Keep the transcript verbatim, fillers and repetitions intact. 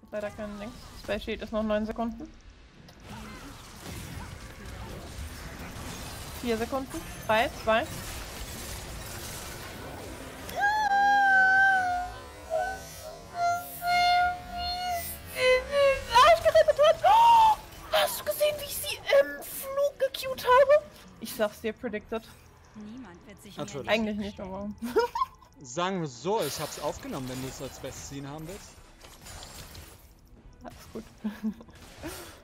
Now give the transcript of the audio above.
leider kein Ding. Space Shield ist noch neun Sekunden. vier Sekunden. drei, zwei. Hast du gesehen, wie ich sie im Flug gecued habe? Ich sag's dir, predicted. Niemand wird sich Natürlich. mehr Eigentlich nicht, aber... Sagen wir so, ich hab's aufgenommen, wenn du es als Best Scene haben willst. Alles gut.